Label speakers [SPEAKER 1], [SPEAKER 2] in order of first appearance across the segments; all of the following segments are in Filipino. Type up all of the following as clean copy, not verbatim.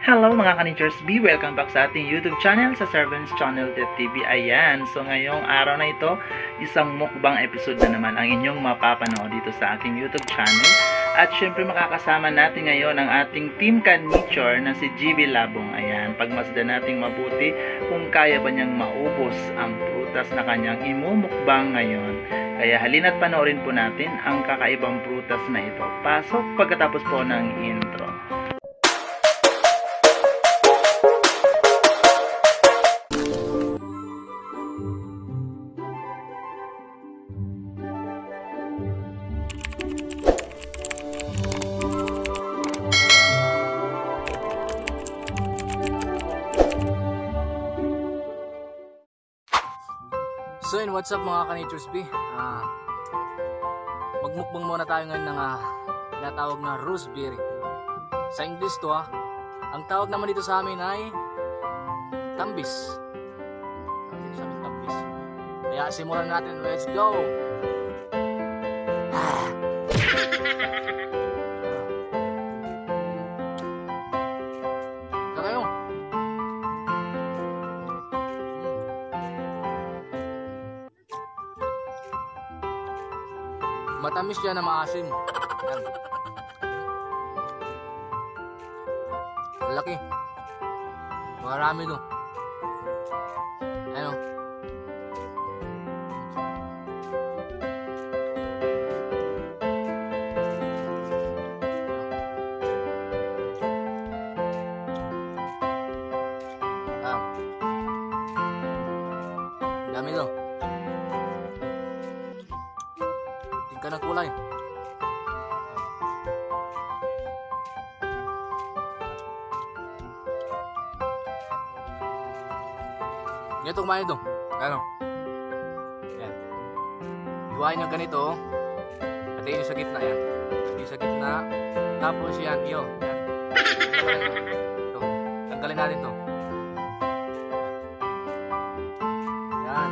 [SPEAKER 1] Hello mga ka-Nature's Bee! Welcome back sa ating YouTube channel, sa Servants Channel TV. Ayan, so ngayong araw na ito, isang mukbang episode na naman ang inyong mapapanood dito sa aking YouTube channel. At syempre makakasama natin ngayon ang ating Team ka-Nature na si GB Labong. Ayan, pagmasdan natin mabuti kung kaya ba niyang maubos ang prutas na kanyang imumukbang ngayon. Kaya halina't panoorin po natin ang kakaibang prutas na ito. Pasok pagkatapos po ng intro.
[SPEAKER 2] So yun, what's up mga ka-Nature's Bee? Magmukbang muna tayo ngayon ng tinatawag na roseberry. Sa English to ang tawag naman dito sa amin ay tambis. Dito sa amin tambis. Kaya simulan natin, let's go! Matamis siya na maasim. Yan. Laki. Marami to. Ayan o. Dami to. Tingka ng kulay. Ganito kumain ito. Ano? Yan. Iwain nyo ganito. Patayin nyo sa gitna. Yan. Patayin sa gitna. Tapos yan. Yan. Ito. Tanggalin natin ito. Yan.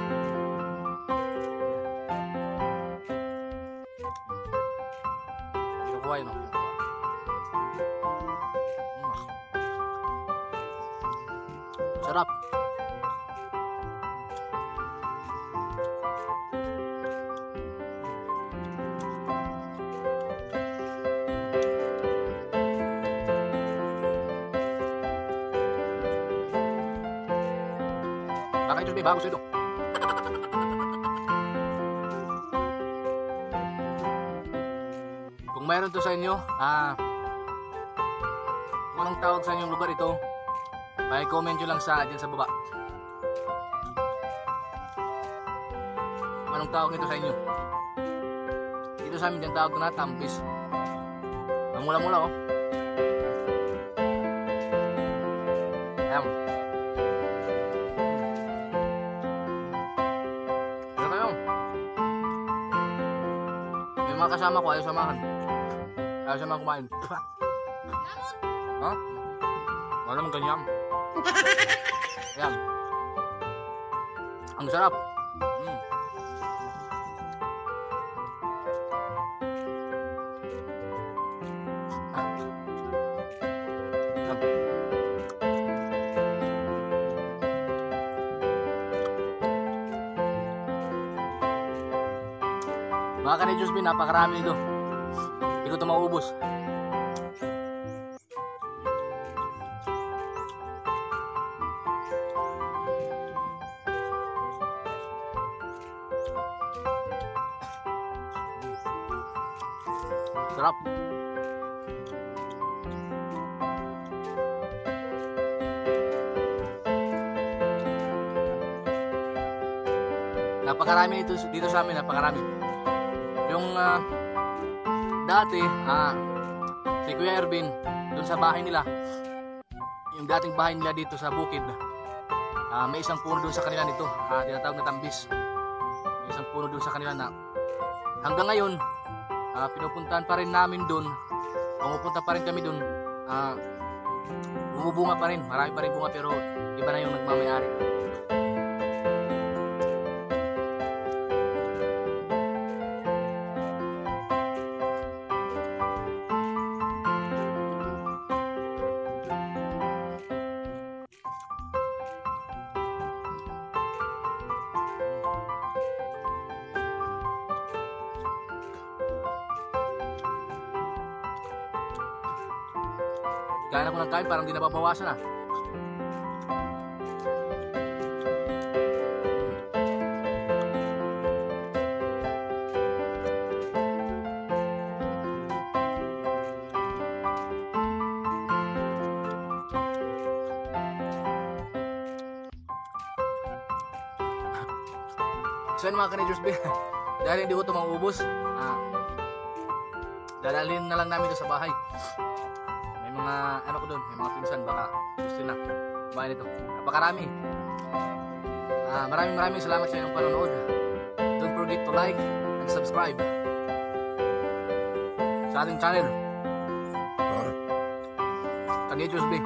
[SPEAKER 2] Kinukuha yun. Sarap. Baka ito may bago sa ito. Kung mayroon to sa inyo, kung anong tawag sa inyong lugar ito, comment nyo lang dyan sa baba. Kung anong tawag nito sa inyo. Dito sa amin dyan tawag na tambis. Ang mula-mula Ayan. Pero kayo, may mga kasama ko, ayaw samahan. Ayaw samahan kumain. Ha? Wala naman ganyan. Ayan. Ang sarap. Mga ka-Nature's Bee, napakarami ito. Hindi ko ito maubos. Sarap. Napakarami dito sa amin, napakarami. Yung dati, si Kuya Ervin, doon sa bahay nila, yung dating bahay nila dito sa bukid, may isang puno doon sa kanila nito, tinatawag na tambis. May isang puno doon sa kanila na hanggang ngayon, pinupuntahan pa rin namin doon, pumupunta pa rin kami doon, bumubunga pa rin, marami pa rin bunga pero iba na yung nagmamayari. Kain ako ng kain, parang di nababawasan ah. So yun mga ka-Rangers B, dahil hindi ko ito mauubos, dadalhin na lang namin ito sa bahay. May mga ano ko doon, may mga pinsan, baka gusto na kumain ito. Napakarami. Maraming salamat sa inyong panonood. Don't forget to like and subscribe sa ating channel, ka-Rangers B,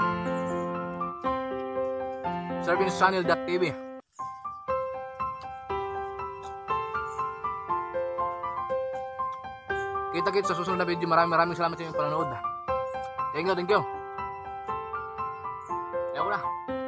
[SPEAKER 2] servenschannel.tv. Kita-kits sa susunod na video. Maraming salamat sa inyong panonood. Thank you. Ayaw ko na.